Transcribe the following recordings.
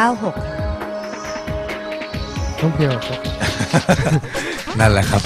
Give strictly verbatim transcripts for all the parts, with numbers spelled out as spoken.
าหกน้องเพียวครับนั่นแหละครับ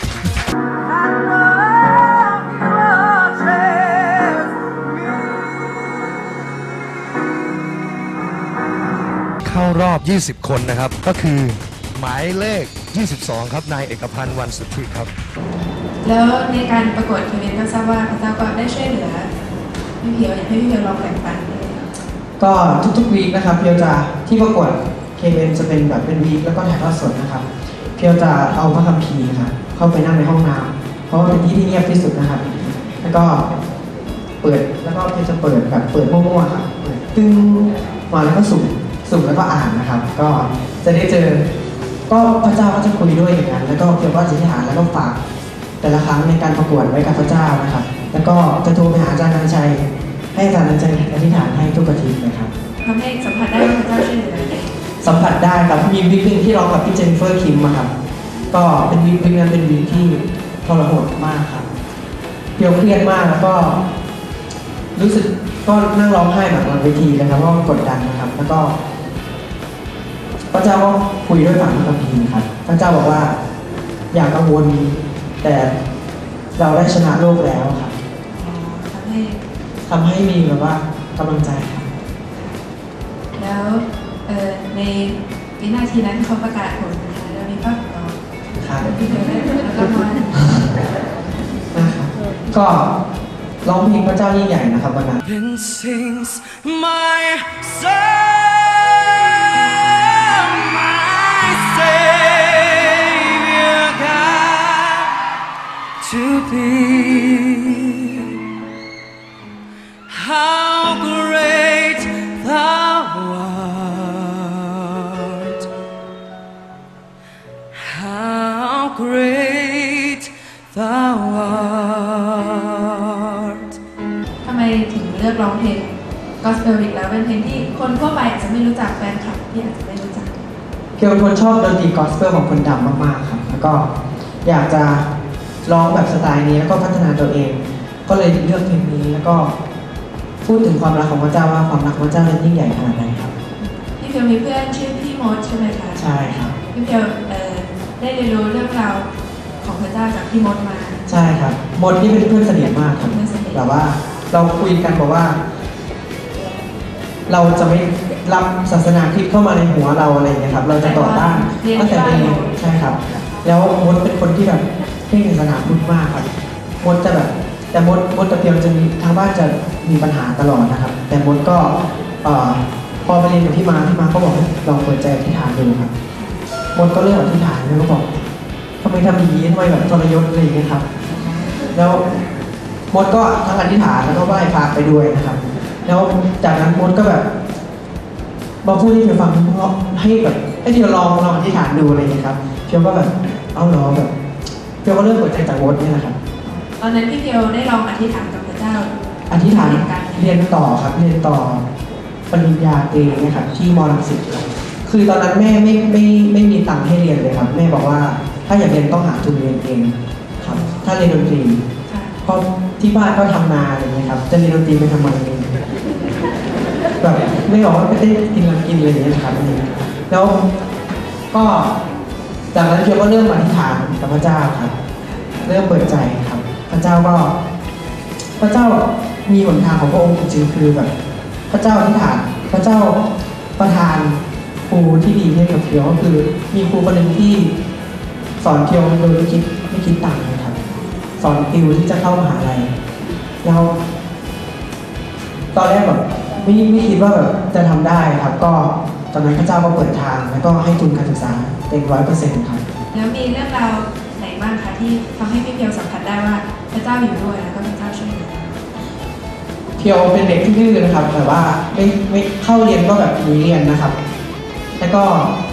เข้ารอบยี่สิบคนนะครับก็คือหมายเลขยี่สิบสองครับนายเอกพันธ์วันสุทธิครับแล้วในการประกวดทีวีก็ทราบว่าพระเจ้าก็ได้ช่วยเหลือพี่เพียวอยากให้พี่เพียวลองแบ่งปันก็ทุกๆวีคนะครับเพียวจะที่ประกวดเคเอ็นจะเป็นแบบเป็นวีคแล้วก็ถ่ายทอดสดนะครับเพียวจะเอาพระคัมภีร์ครับเข้าไปนั่งในห้องน้ำเพราะว่าเป็นที่ที่เงียบที่สุดนะครับแล้วก็เปิดแล้วก็เพียวจะเปิดแบบเปิดมั่วๆครับตึ้งมาแล้วก็สุ่มสุ่มแล้วก็อ่านนะครับก็จะได้เจอก็พระเจ้าก็จะคุยด้วยอย่างนั้นแล้วก็เพียวก็จะอธิษฐานแล้วก็ฝากแต่ละครั้งในการประกวดไว้กับพระเจ้านะครับแล้วก็จะโทรไปหาอาจารย์นันชัยให้อาจารย์นันชัยอธิษฐานให้ทุกอาทิตย์นะครับทำให้สัมผัสได้ว่าพระเจ้าช่วยเหลือสัมผัสได้ครับมีวิกหนึ่งที่ร้องกับพี่เจนนิเฟอร์คิมมาครับก็เป็นวิกวิกนั้นเป็นวิกที่ทรหดมากครับเพียวเครียดมากแล้วก็รู้สึกก็นั่งร้องไห้หลังเวทีนะครับเพราะกดดันนะครับแล้วก็พระเจ้าก็คุยด้วยฝั่งพระคัมภีร์ครับพระเจ้าบอกว่าอย่ากังวลแต่เราได้ชนะโลกแล้วครับทำให้ทำให้มีแบบว่ากำลังใจครับแล้วในวินาทีนั้นเขาประกาศผลนะคะแล้วมีภาพของครับพี่เพียวได้แล้วก็มานะครับก็ร้องเพลงพระเจ้ายิ่งใหญ่นะครับวันนั้น Sings my soul my Savior God to thee how great thou art how great thou art ทำไมถึงเลือกร้องเพลงกอสเปลอีกแล้วเป็นเพลงที่คนทั่วไปอาจจะไม่รู้จักแฟนคลับที่อาจจะไม่รู้จักเพียวเป็นคนชอบดนตรีกอสเปลของคนดำมากๆครับแล้วก็อยากจะร้องแบบสไตล์นี้แล้วก็พัฒนาตัวเองก็เลยเลือกเพลงนี้แล้วก็พูดถึงความรักของพระเจ้าว่าความรักของพระเจ้านั้นยิ่งใหญ่ขนาดไหนครับพี่เพียวมีเพื่อนชื่อพี่มดใช่ไหมคะใช่ครับพี่เพียวได้เรียนรู้เรื่องราวของพระเจ้าจากพี่มดมาใช่ครับมดนี่เป็นเพื่อนสนิทมากครับแต่ว่าเราคุยกันบอกว่าเราจะไม่รับศาสนาคริสต์เข้ามาในหัวเราอะไรอย่างเงี้ยครับเราจะต่อต้านตั้งแต่เป็นใช่ครับแล้วมดเป็นคนที่แบบเพ่งศาสนาพุทธมากครับมดจะแบบแต่มดมดกับเพียวจะมีทางบ้านจะมีปัญหาตลอดนะครับแต่มดก็พอไปเรียนกับพี่มาพี่มาก็บอกให้ลองเปิดใจอธิษฐานดูครับมดก็เริ่มอธิษฐานแล้วก็บอกทำไมทำอย่างนี้ทำไมแบบทรยศอะไรอย่างเงี้ยครับแล้วมดก็ทั้งอธิษฐานแล้วก็ไหว้พระไปด้วยนะครับแล้วจากนั้นมดก็แบบมาพูดให้เพียวฟังให้แบบให้เพียวลองลองอธิษฐานดูอะไรอย่างเงี้ยครับเพียวก็แบบเอาหรอแบบเพียวก็เริ่มเปิดใจจากมดนี่แหละครับตอนนั้นพี่เพียวได้ลองอธิษฐานกับพระเจ้าอธิษฐานเรียนต่อครับเรียนต่อปริญญาตรีนะครับที่มอลังสิตคือตอนนั้นแม่ไม่ไม่ไม่มีตังค์ให้เรียนเลยครับแม่บอกว่าถ้าอยากเรียนต้องหาทุนเรียนเองครับถ้าเรียนดนตรีเพราะที่บ้านก็ทำนาอะไรเงี้ยครับจะเรียนดนตรีไปทำไมแบบไม่บอกว่าไปเต้นกินกินอะไรอย่างเงี้ยครับแล้วก็จากนั้นเพียวก็เริ่มอธิษฐานกับพระเจ้าครับเริ่มเปิดใจครับพระเจ้าก็พระเจ้ามีหนทางของพระองค์จริงๆคือแบบพระเจ้าอธิษฐานพระเจ้าประทานครูที่ดีให้กับเพียวก็คือมีครูคนหนึ่งที่สอนเพียวโดยไม่คิดไม่คิดตังค์นะครับสอนติวที่จะเข้ามหาลัยแล้วตอนแรกแบบไม่ไม่คิดว่าแบบจะทำได้ครับก็ตอนนั้นพระเจ้าก็เปิดทางแล้วก็ให้ทุนการศึกษาเต็มร้อยเปอร์เซ็นต์ครับแล้วมีเรื่องราวไหนบ้างคะที่ทำให้พี่เพียวสัมผัสได้ว่าพระเจ้าอยู่ด้วยแล้วก็พระเจ้าช่วยเหลือเพียวเป็นเด็กที่ดื้อนะครับแต่ว่าไม่ไม่เข้าเรียนก็แบบหนีเรียนนะครับแล้วก็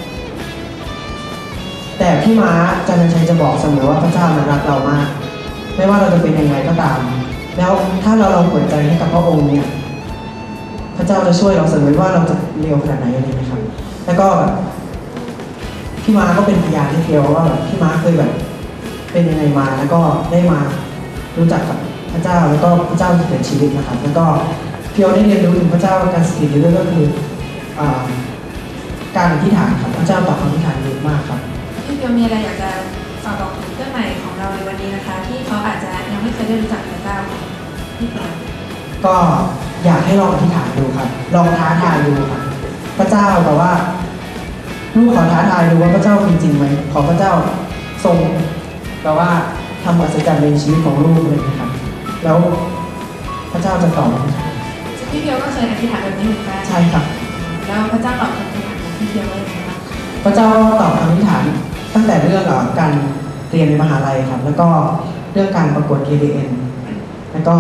แต่พี่ม้าจันทชัยจะบอกเสมอว่าพระเจ้ารักเรามากไม่ว่าเราจะเป็นยังไงก็ตามแล้วถ้าเราลองเปิดใจให้กับพระองค์เนี่ยพระเจ้าจะช่วยเราเสมอว่าเราจะเร็วขนาดไหนอะไรนะครับแล้วก็พี่ม้าก็เป็นพยานที่เพียวว่าแบบพี่ม้าเคยแบบเป็นยังไงมาแล้วก็ได้มารู้จักกับพระเจ้าแล้วก็พระเจ้าเปลี่ยนชีวิตนะครับแล้วก็เพียวได้เรียนรู้ถึงพระเจ้าการสถิตอยู่ด้วยก็คือการอธิษฐานครับพระเจ้าตอบคำอธิษฐานเยอะมากครับพี่เพียวมีอะไรอยากจะฝากบอกเพื่อนใหม่ของเราในวันนี้นะคะ ที่เขาอาจจะยังไม่เคยได้รู้จักพระเจ้าค่ะพี่เพียวก็อยากให้ลองอธิษฐานดูครับ ลองท้าทายดูครับ พระเจ้าแบบว่าลูกขอท้าทายดูว่าพระเจ้ามีจริงไหมขอพระเจ้าทรงแบบว่าทำอัศจรรย์ในชีวิตของลูกเลยนะครับ แล้วพระเจ้าจะตอบซึ่งพี่เพียวก็เคยอธิษฐานแบบนี้เหมือนกันใช่ครับแล้วพระเจ้าตอบคำอธิษฐานของพี่เพียวว่าอย่างไรบ้างพระเจ้าตอบคำอธิษฐานตั้งแต่เรื่องเอ่อการเรียนในมหาลัยครับ แล้วก็เรื่องการประกวด เค ดี เอ็น แล้วก็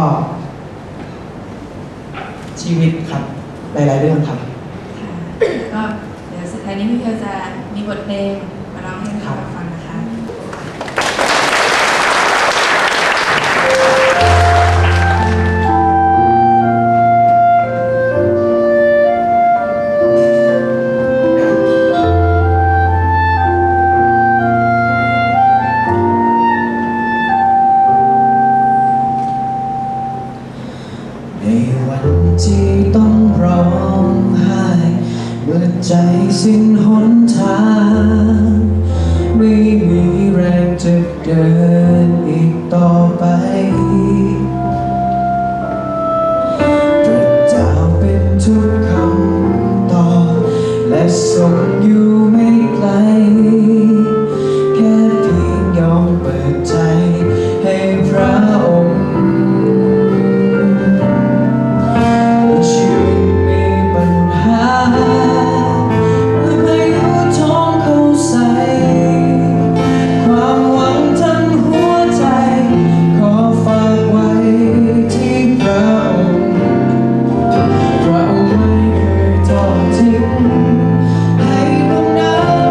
ชีวิตครับหลายๆเรื่องครับค่ะก็เดี๋ยวสุดท้ายนี้พี่เพียวจะมีบทเพลงมาร้องให้เราฟังนะคะในวันที่ต้องร้องไห้เมื่อใจสิ้นหนทางไม่มีแรงจะเดินอีกต่อไปพระเจ้าเป็นทุกคำตอบและทรงอยู่ไม่ไกลแค่เพียงยอมเปิดใจให้พระองค์ ชีวิตมีปัญหาเมื่อพายุโถมเข้าใส่ความหวังทั้งหัวใจขอฝากไว้ที่พระองค์พระองค์ไม่เคยทอดทิ้งให้ลมหนาว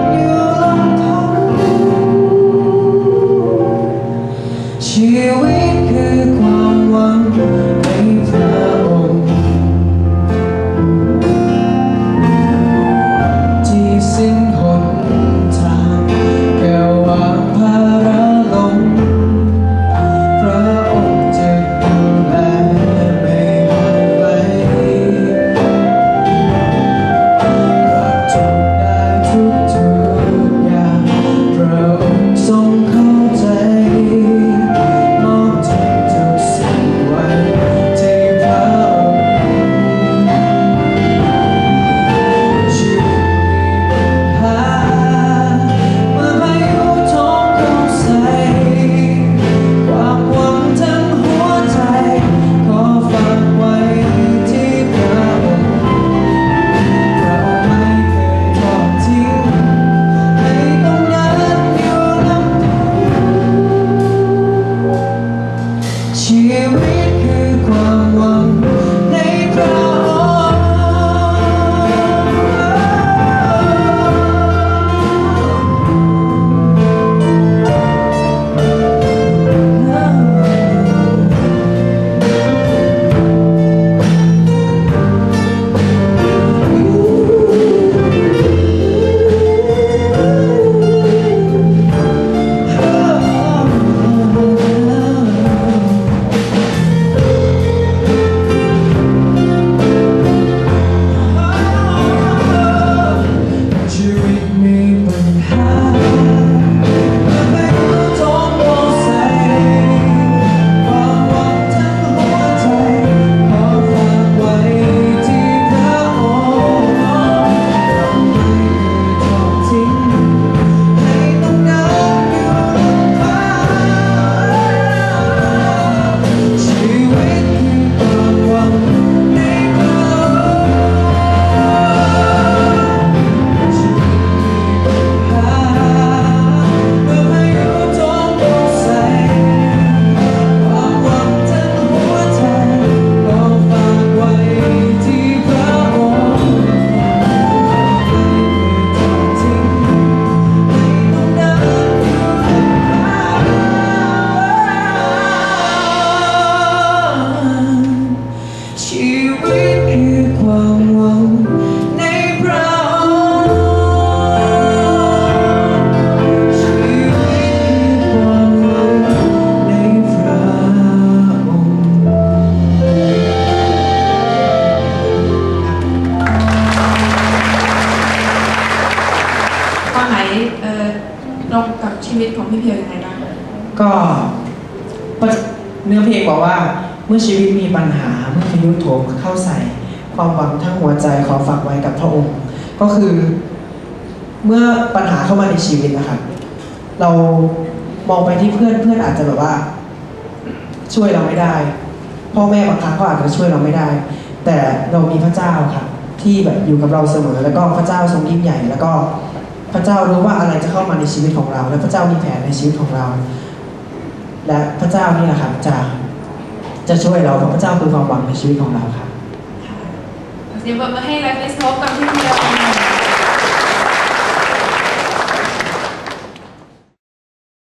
ความหมายเอ่อตรงกับชีวิตของพี่เพียวยังไงบ้างก็เนื้อเพลงบอกว่าเมื่อชีวิตมีปัญหาเมื่อพายุโถมเข้าใส่ความหวังทั้งหัวใจขอฝากไว้กับพระองค์ ก็คือเมื่อปัญหาเข้ามาในชีวิตนะครับเรามองไปที่เพื่อนเพื่อนอาจจะแบบว่าช่วยเราไม่ได้พ่อแม่บางครั้งก็อาจจะช่วยเราไม่ได้ แต่เรามีพระเจ้าครับที่แบบอยู่กับเราเสมอแล้วก็พระเจ้าทรงยิ่งใหญ่แล้วก็พระเจ้ารู้ว่าอะไรจะเข้ามาในชีวิตของเราและพระเจ้ามีแผนในชีวิตของเรา และพระเจ้านี่แหละครับจะจะช่วยเราเพราะพระเจ้าคือความหวังในชีวิตของเราครับเสียงปรบมือให้ไลฟ์เลสโฮปกับพี่เพียว